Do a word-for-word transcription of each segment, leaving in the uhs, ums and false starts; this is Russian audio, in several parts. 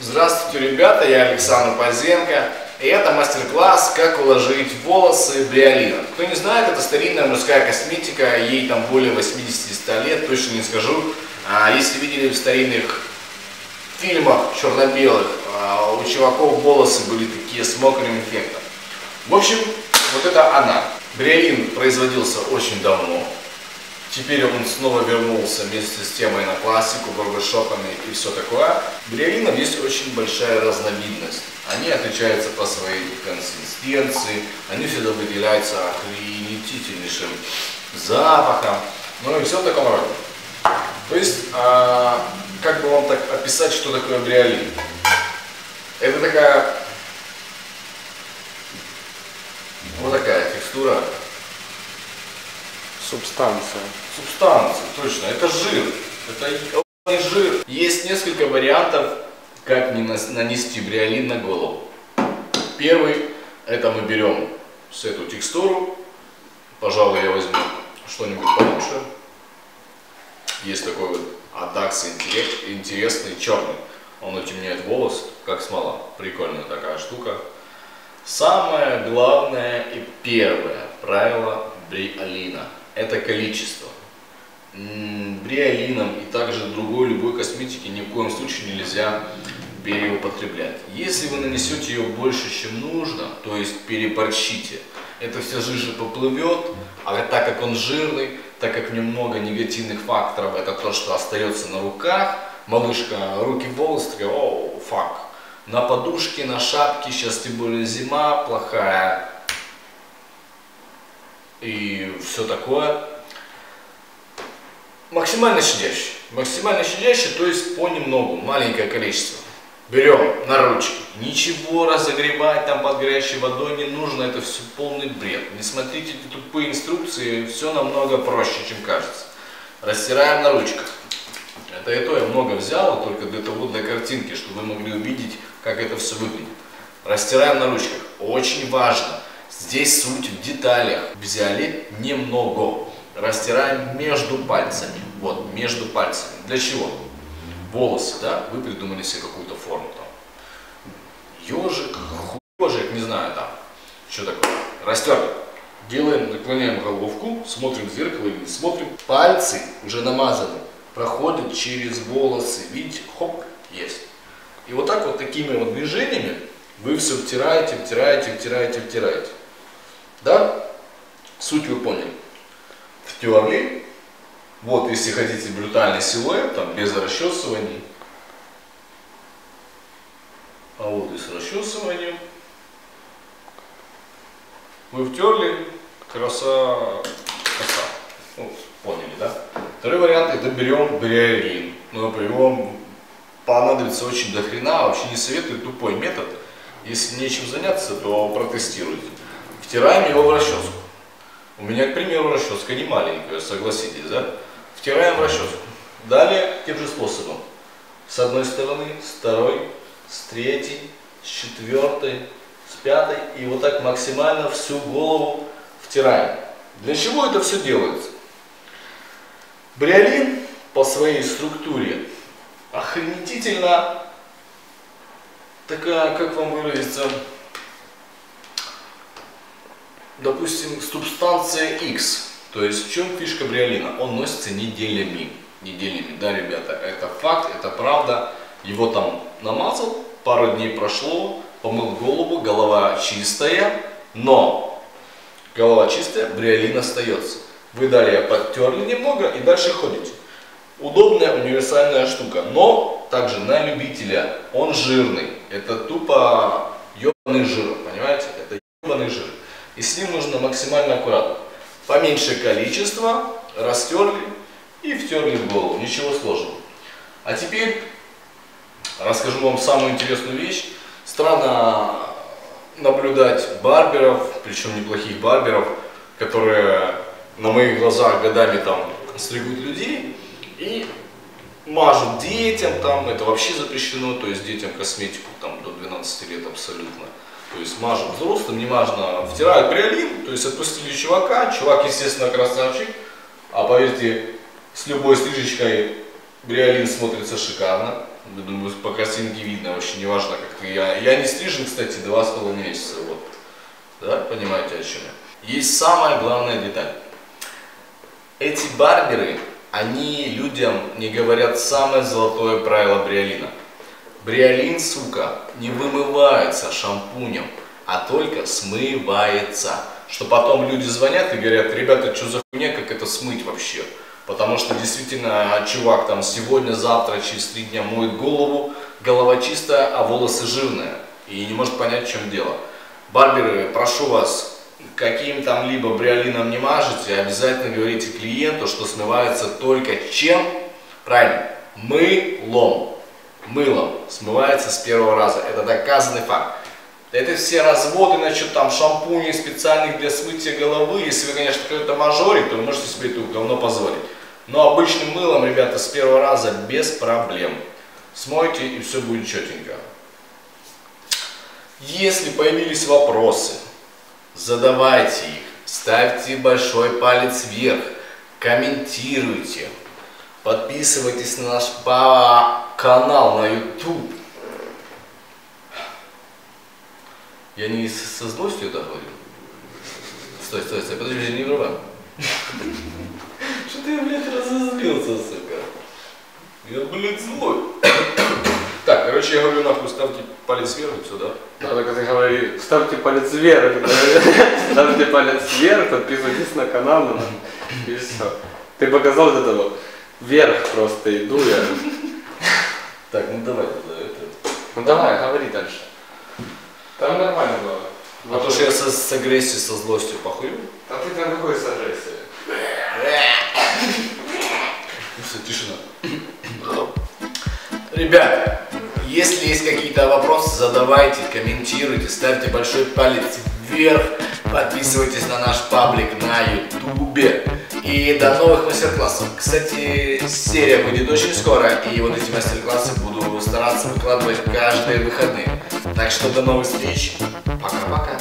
Здравствуйте, ребята, я Александр Пазенко, и это мастер-класс «Как уложить волосы бриолином». Кто не знает, это старинная мужская косметика, ей там более восьмидесяти лет, точно не скажу. А если видели в старинных фильмах черно-белых, у чуваков волосы были такие с мокрым эффектом. В общем, вот это она. Бриолин производился очень давно. Теперь он снова вернулся вместе с темой на классику, барбершопами и все такое. Бриолинов есть очень большая разновидность. Они отличаются по своей консистенции, они всегда выделяются охренительнейшим запахом, ну и все в таком роде. То есть, а, как бы вам так описать, что такое бриолин? Это такая, вот такая текстура. Субстанция. Субстанция, точно, это жир, это не жир. Есть несколько вариантов, как нанести бриолин на голову. Первый, это мы берем с эту текстуру, пожалуй, я возьму что-нибудь получше. Есть такой вот Адакс интересный, черный, он утемняет волос, как смола, прикольная такая штука. Самое главное и первое правило бриолина — это количество. Бриолином и также другой любой косметики ни в коем случае нельзя переупотреблять. Если вы нанесете ее больше, чем нужно, то есть переборщите, эта вся жижа поплывет, а так как он жирный, так как в нем много негативных факторов, это то, что остается на руках, малышка, руки, волосы, такая, о, фак, на подушке, на шапке, сейчас тем более зима плохая, и все такое. Максимально щадящий. Максимально щадящий, то есть понемногу, маленькое количество. Берем на ручки. Ничего разогревать там под горячей водой не нужно, это все полный бред. Не смотрите эти тупые инструкции, все намного проще, чем кажется. Растираем на ручках. Это и то я много взял, только для того, для картинки, чтобы вы могли увидеть, как это все выглядит. Растираем на ручках. Очень важно. Здесь суть в деталях. Взяли немного. Растираем между пальцами. Вот, между пальцами. Для чего? Волосы, да? Вы придумали себе какую-то форму там. Ежик, хуежик, не знаю там. Что такое? Растер. Делаем, наклоняем головку, смотрим в зеркало или не смотрим. Пальцы уже намазаны. Проходят через волосы. Видите? Хоп, есть. И вот так вот такими вот движениями вы все втираете, втираете, втираете, втираете. Да? Суть вы поняли. Втерли. Вот, если хотите брутальный силуэт, там, без расчесываний. А вот и с расчесыванием. Вы втерли. Краса. Краса. Ну, поняли, да? Второй вариант, это берем бриолин. Но берем, понадобится очень дохрена. Вообще не советую, тупой метод. Если нечем заняться, то протестируйте. Втираем его в расческу. У меня, к примеру, расческа не маленькая, согласитесь, да? Втираем в расческу. Далее тем же способом. С одной стороны, с второй, с третьей, с четвертой, с пятой. И вот так максимально всю голову втираем. Для чего это все делается? Бриолин по своей структуре охренительно такая, как вам выразиться, допустим, субстанция X. То есть в чем фишка бриолина? Он носится неделями. Неделями, да, ребята, это факт, это правда. Его там намазал, пару дней прошло, помыл голову, голова чистая, но голова чистая, бриолин остается. Вы далее подтерли немного и дальше ходите. Удобная, универсальная штука, но также на любителя. Он жирный, это тупо ебаный жир, понимаете? Это ебаный жир. И с ним нужно максимально аккуратно. Поменьше количество, растерли и втерли в голову. Ничего сложного. А теперь расскажу вам самую интересную вещь. Странно наблюдать барберов, причем неплохих барберов, которые на моих глазах годами там стригут людей и мажут детям, там это вообще запрещено, то есть детям косметику там до двенадцати лет абсолютно. То есть мажут взрослым, не важно, втирают бриолин, то есть отпустили чувака, чувак, естественно, красавчик, а поверьте, с любой стрижечкой бриолин смотрится шикарно. Я думаю, по картинке видно, вообще не важно, как ты. Я, я не стрижен, кстати, два с половиной месяца. Вот. Да, понимаете, о чем я? Есть самая главная деталь. Эти барберы, они людям не говорят самое золотое правило бриолина. Бриолин, сука, не вымывается шампунем, а только смывается. Что потом люди звонят и говорят: ребята, что за хуйня, как это смыть вообще? Потому что действительно чувак там сегодня, завтра, через три дня моет голову, голова чистая, а волосы жирные. И не может понять, в чем дело. Барберы, прошу вас, каким там либо бриолином не мажете, обязательно говорите клиенту, что смывается только чем? Правильно, мылом. Мылом смывается с первого раза. Это доказанный факт. Это все разводы насчет там шампуней специальных для смытия головы. Если вы, конечно, какой-то мажорик, то вы можете себе это говно позволить. Но обычным мылом, ребята, с первого раза без проблем. Смойте, и все будет четенько. Если появились вопросы, задавайте их. Ставьте большой палец вверх. Комментируйте. Подписывайтесь на наш канал на YouTube. Я не со злостью это говорю. Стой, стой, стой, подожди, не врубай. Что ты, блядь, разозлился, сука? Я, блядь, злой. Так, короче, я говорю, нахуй, ставьте палец вверх и все, да? Да, только ты говори, ставьте палец вверх. Ставьте палец вверх, подписывайтесь на канал, и все. Ты показал вот это вот. Вверх просто иду я. Так, ну давай тогда это. Ну давай, говори дальше. Там нормально было. А то, что я с, с агрессией, со злостью похую. А ты там какой с агрессией? Все, тишина. Ребята, если есть какие-то вопросы, задавайте, комментируйте, ставьте большой палец вверх, подписывайтесь на наш паблик на ютубе. И до новых мастер-классов. Кстати, серия выйдет очень скоро, и вот эти мастер-классы буду стараться выкладывать каждые выходные. Так что до новых встреч. Пока-пока.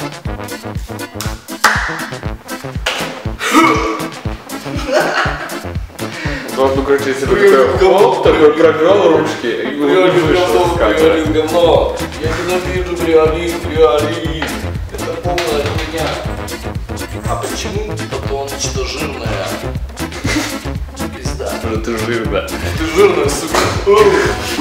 Ну, короче, если бы такой хоп, такой провел ручки, и вышел с кадра. Говно. Я ненавижу бриолин, бриолин. Это полная хуйня. А почему? Потому что жирная. Пизда. Ты жирная. Ты жирная, сука.